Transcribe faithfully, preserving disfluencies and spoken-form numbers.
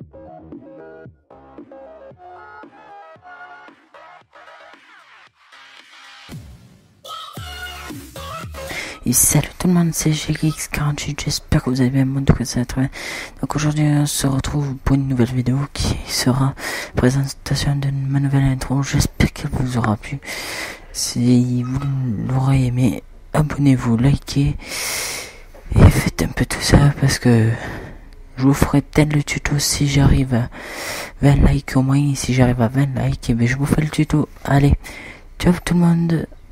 Et salut tout le monde, c'est G X quarante-huit, j'espère que vous allez bien, moi tout cas ça va très bien. Donc aujourd'hui on se retrouve pour une nouvelle vidéo qui sera présentation de ma nouvelle intro, j'espère qu'elle vous aura plu. Si vous l'aurez aimé, abonnez-vous, likez et faites un peu tout ça parce que je vous ferai peut-être le tuto si j'arrive à vingt likes au moins. Si j'arrive à vingt likes, et bien je vous fais le tuto. Allez, ciao tout le monde.